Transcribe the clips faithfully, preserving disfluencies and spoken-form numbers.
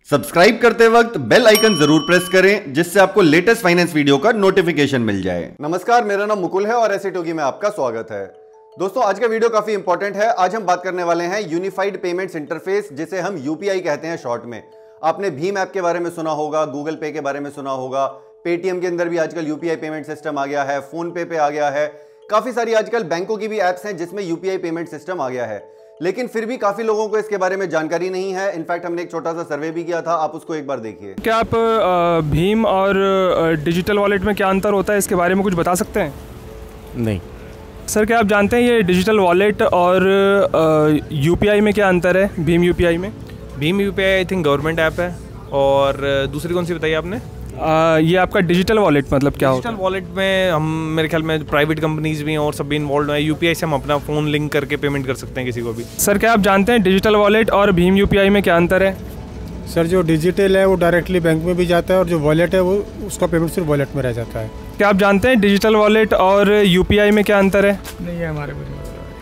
Subscribe करते वक्त bell icon जरूर प्रेस करें जिससे आपको लेटेस्ट फाइनेंस वीडियो का नोटिफिकेशन मिल जाए। नमस्कार, मेरा नाम मुकुल है और ऐसे टोगी में आपका स्वागत है। दोस्तों, आज का वीडियो काफी इंपॉर्टेंट है। आज हम बात करने वाले हैं यूनिफाइड पेमेंट्स इंटरफेस, जिसे हम यूपीआई कहते हैं शॉर्ट में। आपने भीम ऐप के बारे में सुना होगा, गूगल पे के बारे में सुना होगा, पेटीएम के अंदर भी आजकल यूपीआई पेमेंट सिस्टम आ गया है, फोन पे पे आ गया है, काफी सारी आजकल बैंकों की भी एप्स हैं जिसमें यूपीआई पेमेंट सिस्टम आ गया है। लेकिन फिर भी काफी लोगों को इसके बारे में जानकारी नहीं है। इनफैक्ट हमने एक छोटा सा सर्वे भी किया था, आप उसको एक बार देखिए। क्या आप भीम और डिजिटल वॉलेट में क्या अंतर होता है, इसके बारे में कुछ बता सकते हैं? नहीं सर, क्या आप जानते हैं ये डिजिटल वॉलेट और यूपीआई में क्या अंतर है? भीम यूपीआई में भीम UPI I think government app है, और दूसरी कौन सी बताई आपने? आ, ये आपका डिजिटल वॉलेट मतलब क्या होता है? डिजिटल वॉलेट में हम मेरे ख्याल में प्राइवेट कंपनीज भी हैं और सब भी इन्वॉल्व हैं। यूपीआई से हम अपना फ़ोन लिंक करके पेमेंट कर सकते हैं किसी को भी। सर, क्या आप जानते हैं डिजिटल वॉलेट और भीम यूपीआई में क्या अंतर है? सर, जो डिजिटल है वो डायरेक्टली बैंक में भी जाता है और जो वॉलेट है वो उसका पेमेंट सिर्फ वॉलेट में रह जाता है। क्या आप जानते हैं डिजिटल वॉलेट और यूपीआई में क्या अंतर है? नहीं है हमारे को।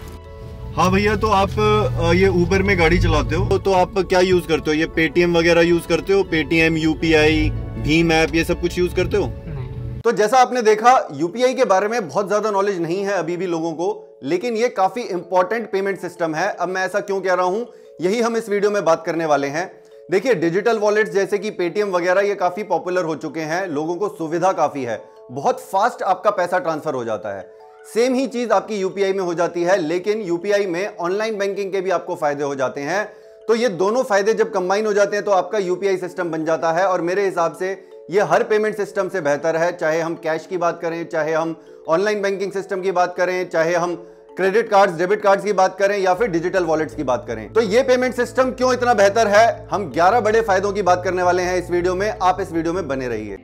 हाँ भैया, तो आप ये उबर में गाड़ी चलाते हो तो आप क्या यूज करते हो? ये पेटीएम वगैरह यूज करते हो? पेटीएम, यूपीआई, भीम ऐप, ये सब कुछ यूज करते हो? तो जैसा आपने देखा, यूपीआई के बारे में बहुत ज्यादा नॉलेज नहीं है अभी भी लोगों को, लेकिन ये काफी इंपॉर्टेंट पेमेंट सिस्टम है। अब मैं ऐसा क्यों कह रहा हूं, यही हम इस वीडियो में बात करने वाले हैं। देखिए, डिजिटल वॉलेट्स जैसे कि पेटीएम वगैरह ये काफी पॉपुलर हो चुके हैं, लोगों को सुविधा काफी है, बहुत फास्ट आपका पैसा ट्रांसफर हो जाता है। सेम ही चीज आपकी यूपीआई में हो जाती है, लेकिन यूपीआई में ऑनलाइन बैंकिंग के भी आपको फायदे हो जाते हैं। तो ये दोनों फायदे जब कंबाइन हो जाते हैं तो आपका यूपीआई सिस्टम बन जाता है, और मेरे हिसाब से ये हर पेमेंट सिस्टम से बेहतर है। चाहे हम कैश की बात करें, चाहे हम ऑनलाइन बैंकिंग सिस्टम की बात करें, चाहे हम क्रेडिट कार्ड्स, डेबिट कार्ड्स की बात करें, या फिर डिजिटल वॉलेट्स की बात करें। तो ये पेमेंट सिस्टम क्यों इतना बेहतर है, हम ग्यारह बड़े फायदों की बात करने वाले हैं इस वीडियो में। आप इस वीडियो में बने रहिए।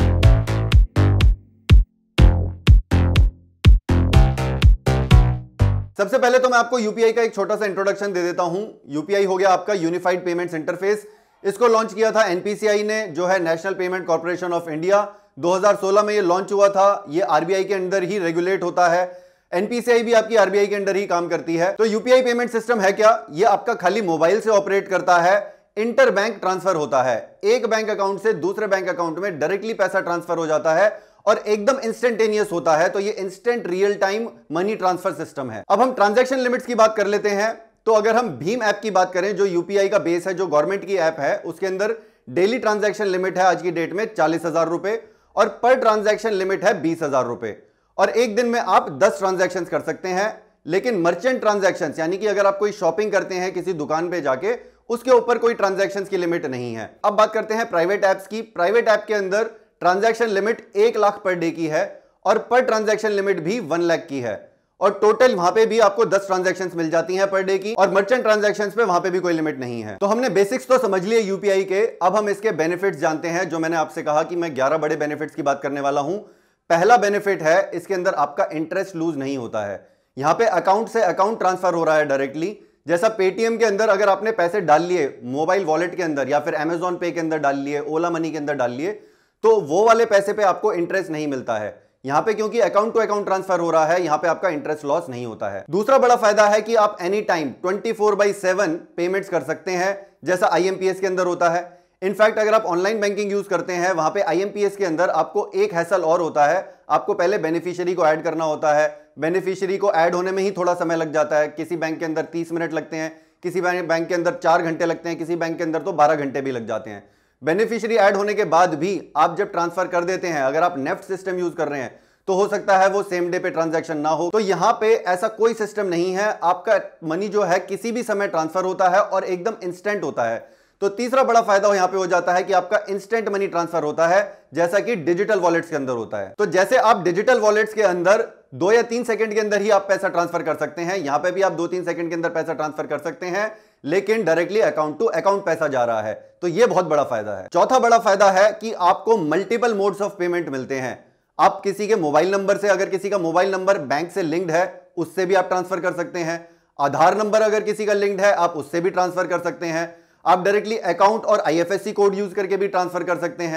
सबसे पहले तो मैं आपको यूपीआई का एक छोटा सा इंट्रोडक्शन दे देता हूं। यूपीआई हो गया आपका यूनिफाइड पेमेंट्स इंटरफेस। इसको लॉन्च किया था एनपीसीआई ने, जो है national payment corporation of India. दो हज़ार सोलह में ये लॉन्च हुआ था। ये आरबीआई के अंदर ही रेगुलेट होता है। एनपीसीआई भी आपकी आरबीआई के अंदर ही काम करती है। तो यूपीआई पेमेंट सिस्टम है क्या? ये आपका खाली मोबाइल से ऑपरेट करता है। इंटर बैंक ट्रांसफर होता है, एक बैंक अकाउंट से दूसरे बैंक अकाउंट में डायरेक्टली पैसा ट्रांसफर हो जाता है और एकदम इंस्टेंटेनियस होता है। तो ये instant real time money transfer system है। अब हम ट्रांजैक्शन लिमिट्स की बात कर लेते हैं। तो अगर हम भीम ऐप की बात करें, जो यूपीआई का बेस है, जो गवर्नमेंट की ऐप है, उसके अंदर डेली ट्रांजैक्शन लिमिट है आज की डेट में चालीस हजार रुपए, और पर ट्रांजैक्शन लिमिट है बीस हजार रुपए, और एक दिन में आप दस ट्रांजैक्शन कर सकते हैं। लेकिन मर्चेंट ट्रांजैक्शन, यानी कि अगर आप कोई शॉपिंग करते हैं किसी दुकान पे जाके, उसके ऊपर कोई ट्रांजैक्शन की लिमिट नहीं है। अब बात करते हैं प्राइवेट ऐप्स की। प्राइवेट ऐप के अंदर ट्रांजैक्शन लिमिट एक लाख पर डे की है, और पर ट्रांजैक्शन लिमिट भी वन लाख की है, और टोटल वहां पे भी आपको दस ट्रांजैक्शंस मिल जाती हैं पर डे की, और मर्चेंट ट्रांजैक्शंस पे वहां पे भी कोई लिमिट नहीं है। तो हमने बेसिक्स तो समझ लिए यूपीआई के। अब हम इसके बेनिफिट्स जानते हैं, जो मैंने आपसे कहा कि मैं ग्यारह बड़े बेनिफिट्स की बात करने वाला हूं। पहला बेनिफिट है, इसके अंदर आपका इंटरेस्ट लूज नहीं होता है। यहां पे अकाउंट से अकाउंट ट्रांसफर हो रहा है डायरेक्टली। जैसा पेटीएम के अंदर अगर आपने पैसे डाल लिए मोबाइल वॉलेट के अंदर, या फिर अमेजॉन पे के अंदर डाल लिए, ओला मनी के अंदर डाल लिए, तो वो वाले पैसे पे आपको इंटरेस्ट नहीं मिलता है। यहां पे क्योंकि अकाउंट टू अकाउंट ट्रांसफर हो रहा है, यहां पे आपका इंटरेस्ट लॉस नहीं होता है। दूसरा बड़ा फायदा है कि आप any time twenty four by seven payments कर सकते हैं, जैसा आईएमपीएस के अंदर होता है। इनफैक्ट अगर आप ऑनलाइन बैंकिंग यूज करते हैं, वहां पे आईएमपीएस के अंदर आपको एक हैसल और होता है। आपको पहले बेनिफिशियरी को ऐड करना होता है। बेनिफिशियरी को ऐड होने में ही थोड़ा समय लग जाता है। किसी बैंक के अंदर तीस मिनट लगते हैं, किसी बैंक के अंदर चार घंटे लगते हैं, किसी बैंक के अंदर तो बारह घंटे भी लग जाते हैं। बेनिफिशियरी ऐड होने के बाद भी आप जब ट्रांसफर कर देते हैं, अगर आप नेफ्ट सिस्टम यूज कर रहे हैं, तो हो सकता है वो सेम डे पे ट्रांजैक्शन ना हो। तो यहां पे ऐसा कोई सिस्टम नहीं है। आपका मनी जो है किसी भी समय ट्रांसफर होता है और एकदम इंस्टेंट होता है। तो तीसरा बड़ा फायदा यहां पे हो जाता है कि आपका इंस्टेंट मनी ट्रांसफर होता है, जैसा कि डिजिटल वॉलेट्स के अंदर होता है। तो जैसे आप डिजिटल वॉलेट्स के अंदर दो या तीन सेकंड के अंदर ही आप पैसा ट्रांसफर कर सकते हैं, यहां पे भी आप दो तीन सेकंड के अंदर पैसा ट्रांसफर कर सकते हैं, लेकिन डायरेक्टली अकाउंट टू अकाउंट पैसा जा रहा है। तो यह बहुत बड़ा फायदा है। चौथा बड़ा फायदा है कि आपको मल्टीपल मोड्स ऑफ पेमेंट मिलते हैं। आप किसी के मोबाइल नंबर से, अगर किसी का मोबाइल नंबर बैंक से लिंक्ड है, उससे भी आप ट्रांसफर कर सकते हैं। आधार नंबर अगर किसी का लिंक्ड है, आप उससे भी ट्रांसफर कर सकते हैं। आप डायरेक्टली अकाउंट और आईएफएससी कोड यूज करके भी ट्रांसफर कर सकते हैं।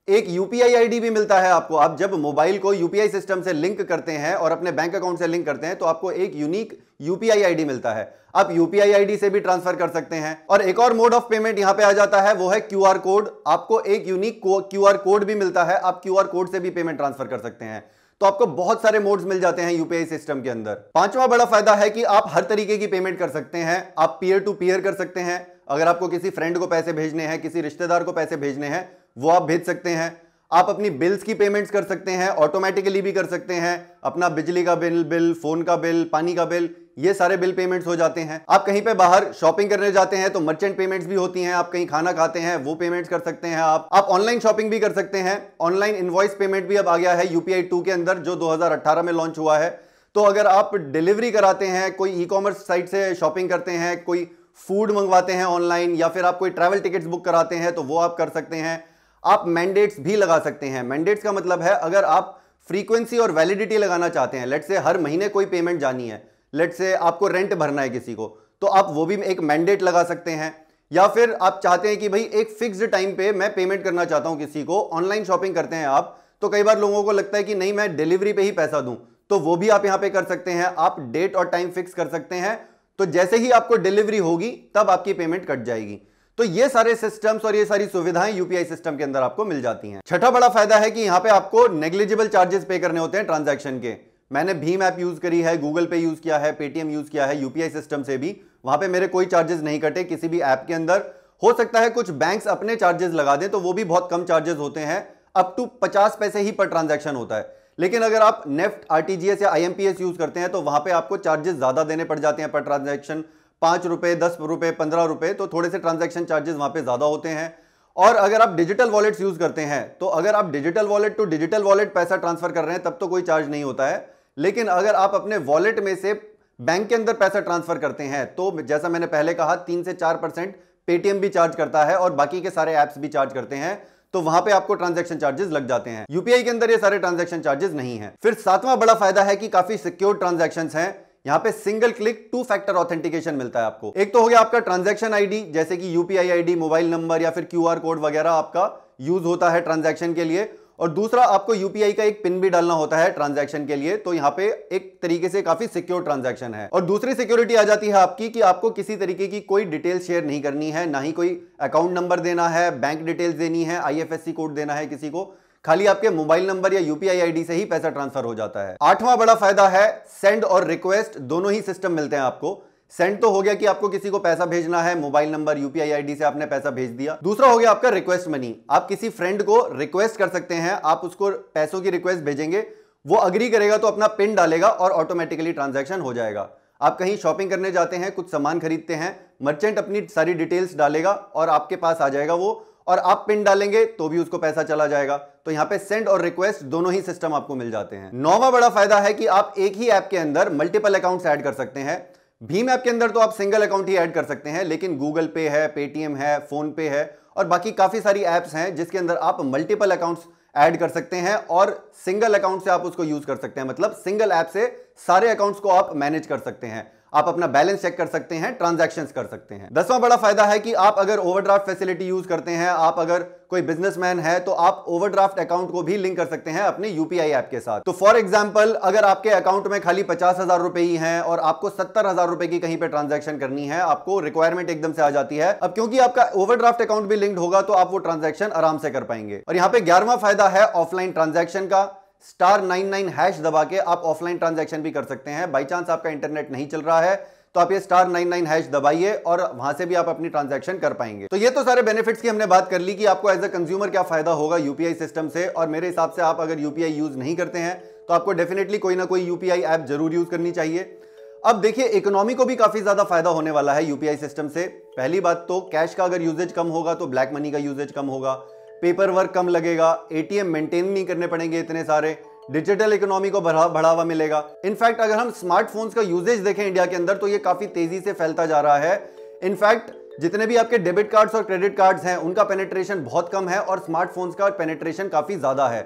एक यूपीआई आईडी भी मिलता है आपको। आप जब मोबाइल को यूपीआई सिस्टम से लिंक करते हैं और अपने बैंक अकाउंट से लिंक करते हैं तो आपको एक यूनिक यूपीआई आईडी मिलता है। आप यूपीआई आईडी से भी ट्रांसफर कर सकते हैं। और एक और मोड ऑफ पेमेंट यहां पे आ जाता है, वो है क्यूआर कोड। आपको एक यूनिक क्यूआर कोड भी मिलता है, आप क्यूआर कोड से भी पेमेंट ट्रांसफर कर सकते हैं। तो आपको बहुत सारे मोड्स मिल जाते हैं यूपीआई सिस्टम के अंदर। पांचवा बड़ा फायदा है कि आप हर तरीके की पेमेंट कर सकते हैं। आप पीयर टू पीयर कर सकते हैं। अगर आपको किसी फ्रेंड को पैसे भेजने हैं, किसी रिश्तेदार को पैसे भेजने हैं, वो आप भेज सकते हैं। आप अपनी बिल्स की पेमेंट्स कर सकते हैं, ऑटोमेटिकली भी कर सकते हैं। अपना बिजली का बिल बिल फोन का बिल, पानी का बिल, ये सारे बिल पेमेंट्स हो जाते हैं। आप कहीं पे बाहर शॉपिंग करने जाते हैं तो मर्चेंट पेमेंट्स भी होती हैं। आप कहीं खाना खाते हैं, वो पेमेंट्स कर सकते हैं। आप आप ऑनलाइन शॉपिंग भी कर सकते हैं। ऑनलाइन इनवॉइस पेमेंट भी अब आ गया है यूपीआई टू के अंदर, जो दो हज़ार अठारह में लॉन्च हुआ है। तो अगर आप डिलीवरी कराते हैं, कोई ई कॉमर्स साइट से शॉपिंग करते हैं, कोई फूड मंगवाते हैं ऑनलाइन, या फिर आप कोई ट्रैवल टिकट्स बुक कराते हैं तो वो आप कर सकते हैं। आप मैंडेट्स भी लगा सकते हैं। मैंडेट्स का मतलब है अगर आप फ्रीक्वेंसी और वैलिडिटी लगाना चाहते हैं, लेट से हर महीने कोई पेमेंट जानी है, लेट से आपको रेंट भरना है किसी को, तो आप वो भी एक मैंडेट लगा सकते हैं। या फिर आप चाहते हैं कि भाई एक फिक्स्ड टाइम पे मैं पेमेंट करना चाहता हूं किसी को। ऑनलाइन शॉपिंग करते हैं आप, तो कई बार लोगों को लगता है कि नहीं मैं डिलीवरी पे ही पैसा दूं, तो वो भी आप यहां पे कर सकते हैं। आप डेट और टाइम फिक्स कर सकते हैं, तो जैसे ही आपको डिलीवरी होगी तब आपकी पेमेंट कट जाएगी। तो ये सारे सिस्टम्स और ये सारी सुविधाएं यूपीआई सिस्टम के अंदर आपको मिल जाती हैं। छठा बड़ा फायदा है कि यहां पे आपको नेग्लिजिबल चार्जेस पे करने होते हैं ट्रांजैक्शन के। मैंने भीम ऐप यूज करी है, गूगल पे यूज किया है, पेटीएम यूज किया है यूपीआई सिस्टम से भी, वहां पे मेरे कोई चार्जेस नहीं कटे किसी भी ऐप के अंदर। हो सकता है कुछ बैंक्स अपने चार्जेस लगा दें, तो वो भी बहुत कम चार्जेस होते हैं, अप टू पचास पैसे ही पर ट्रांजैक्शन होता है। लेकिन अगर आप नेफ्ट, आरटीजीएस या आईएमपीएस यूज करते हैं तो वहां पे आपको चार्जेस ज्यादा देने पड़ जाते हैं पर ट्रांजैक्शन, पांच रुपए, दस रुपए, पंद्रह रुपए, तो थोड़े से ट्रांजैक्शन चार्जेस वहां पे ज्यादा होते हैं। और अगर आप डिजिटल वॉलेट्स यूज करते हैं, तो अगर आप digital wallet to digital wallet पैसा ट्रांसफर कर रहे हैं तब तो कोई चार्ज नहीं होता है। लेकिन अगर आप अपने वॉलेट में से बैंक के अंदर पैसा ट्रांसफर करते हैं तो जैसा मैंने पहले कहा, तीन से चार परसेंट पेटीएम भी चार्ज करता है और बाकी के सारे एप्स भी चार्ज करते हैं, तो वहां पे आपको ट्रांजैक्शन चार्जेस लग जाते हैं। यूपीआई के अंदर ये सारे ट्रांजैक्शन चार्जेस नहीं है। फिर सातवां बड़ा फायदा है कि काफी सिक्योर ट्रांजैक्शंस हैं। यहां पे single click two factor authentication मिलता है आपको। एक तो हो गया आपका ट्रांजैक्शन आईडी, जैसे कि यूपीआई आईडी, मोबाइल नंबर या फिर क्यूआर कोड वगैरह आपका यूज होता है ट्रांजैक्शन के लिए। और दूसरा, आपको यूपीआई का एक पिन भी डालना होता है ट्रांजैक्शन के लिए, तो यहां पे एक तरीके से काफी सिक्योर ट्रांजैक्शन है। और दूसरी सिक्योरिटी आ जाती है आपकी कि आपको किसी तरीके की कोई डिटेल शेयर नहीं करनी है, ना ही कोई अकाउंट नंबर देना है, बैंक डिटेल्स देनी है, आईएफएससी कोड देना है किसी को। खाली आपके मोबाइल नंबर या यूपीआई आईडी से ही पैसा ट्रांसफर हो जाता है। आठवां बड़ा फायदा है सेंड और रिक्वेस्ट, दोनों ही सिस्टम मिलते हैं आपको। सेंड तो हो गया कि आपको किसी को पैसा भेजना है, मोबाइल नंबर, यूपीआई आईडी से आपने पैसा भेज दिया। दूसरा हो गया आपका रिक्वेस्ट मनी। आप किसी फ्रेंड को रिक्वेस्ट कर सकते हैं, आप उसको पैसों की रिक्वेस्ट भेजेंगे, वो अग्री करेगा तो अपना पिन डालेगा और ऑटोमेटिकली ट्रांजैक्शन हो जाएगा। आप कहीं शॉपिंग करने जाते हैं, कुछ सामान खरीदते हैं, मर्चेंट अपनी सारी डिटेल्स डालेगा और आपके पास आ जाएगा वो, और आप पिन डालेंगे तो भी उसको पैसा चला जाएगा। तो यहां पे सेंड और रिक्वेस्ट दोनों ही सिस्टम आपको मिल जाते हैं। नौवां बड़ा फायदा है कि आप एक ही ऐप के अंदर मल्टीपल अकाउंट्स ऐड कर सकते हैं। भीम ऐप के अंदर तो आप सिंगल अकाउंट ही ऐड कर सकते हैं, लेकिन गूगल पे है, पेटीएम है, फोन पे है और बाकी काफी सारी एप्स हैं जिसके अंदर आप मल्टीपल अकाउंट्स ऐड कर सकते हैं और सिंगल अकाउंट से आप उसको यूज कर सकते हैं। मतलब सिंगल ऐप से सारे अकाउंट्स को आप मैनेज कर सकते हैं, आप अपना बैलेंस चेक कर सकते हैं, ट्रांजैक्शंस कर सकते हैं। दसवां बड़ा फायदा है कि आप अगर ओवरड्राफ्ट फैसिलिटी यूज करते हैं, आप अगर कोई बिजनेसमैन है तो आप ओवरड्राफ्ट अकाउंट को भी लिंक कर सकते हैं अपने यूपीआई ऐप के साथ। तो फॉर एग्जांपल, अगर आपके अकाउंट में खाली पचास हजार रुपए ही हैं और आपको सत्तर हजार रुपए की कहीं पे ट्रांजैक्शन करनी है, आपको रिक्वायरमेंट एकदम से आ जाती है। अब क्योंकि आपका ओवरड्राफ्ट अकाउंट भी लिंक्ड होगा तो आप वो ट्रांजैक्शन आराम से कर पाएंगे। और यहां पे ग्यारहवां फायदा है ऑफलाइन ट्रांजैक्शन का। स्टार नाइन नाइन हैश दबा के आप ऑफलाइन ट्रांजैक्शन भी कर सकते हैं। बाई चांस आपका इंटरनेट नहीं चल रहा है तो आप ये स्टार नाइन नाइन हैश दबाइए और वहां से भी आप अपनी ट्रांजैक्शन कर पाएंगे। तो ये तो सारे बेनिफिट्स की हमने बात कर ली कि आपको एज अ कंज्यूमर क्या फायदा होगा यूपीआई सिस्टम से। और मेरे हिसाब से आप अगर यूपीआई यूज नहीं करते हैं तो आपको डेफिनेटली कोई ना कोई यूपीआई ऐप जरूर यूज करनी चाहिए। अब देखिए, इकोनॉमी को भी काफी ज्यादा फायदा होने वाला है यूपीआई सिस्टम से। पहली बात तो कैश का अगर यूजेज कम होगा तो ब्लैक मनी का यूजेज कम होगा, पेपर वर्क कम लगेगा, एटीएम मेंटेन नहीं करने पड़ेंगे इतने सारे, डिजिटल इकोनॉमी को बढ़ावा मिलेगा। इनफैक्ट अगर हम स्मार्टफोन्स का यूजेज देखें इंडिया के अंदर तो ये काफी तेजी से फैलता जा रहा है। इनफैक्ट जितने भी आपके डेबिट कार्ड्स और क्रेडिट कार्ड्स हैं उनका पेनिट्रेशन बहुत कम है और स्मार्टफोन्स का पेनिट्रेशन काफी ज्यादा है।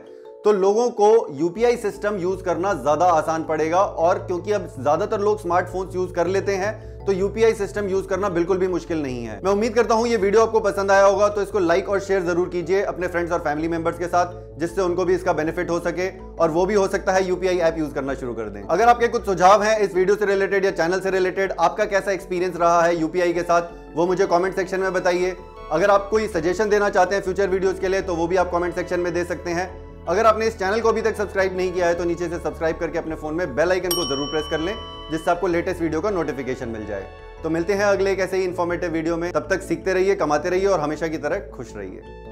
तो लोगों को यूपीआई सिस्टम यूज करना ज्यादा आसान पड़ेगा। और क्योंकि अब ज्यादातर लोग स्मार्टफोन्स यूज कर लेते हैं तो यूपीआई सिस्टम यूज करना बिल्कुल भी मुश्किल नहीं है। मैं उम्मीद करता हूं ये वीडियो आपको पसंद आया होगा, तो इसको लाइक और शेयर जरूर कीजिए अपने फ्रेंड्स और फैमिली मेंबर्स के साथ, जिससे उनको भी इसका बेनिफिट हो सके और वो भी हो सकता है यूपीआई ऐप यूज करना शुरू कर दें। अगर आपके कुछ सुझाव हैं इस वीडियो से रिलेटेड या चैनल से रिलेटेड, आपका कैसा एक्सपीरियंस रहा है यूपीआई के साथ, वो मुझे कॉमेंट सेक्शन में बताइए। अगर आप कोई सजेशन देना चाहते हैं फ्यूचर वीडियोज के लिए तो वो भी आप कॉमेंट सेक्शन में दे सकते हैं। अगर आपने इस चैनल को अभी तक सब्सक्राइब नहीं किया है तो नीचे से सब्सक्राइब करके अपने फोन में बेल आइकन को जरूर प्रेस कर लें, जिससे आपको लेटेस्ट वीडियो का नोटिफिकेशन मिल जाए। तो मिलते हैं अगले एक ऐसे ही इंफॉर्मेटिव वीडियो में, तब तक सीखते रहिए, कमाते रहिए और हमेशा की तरह खुश रहिए।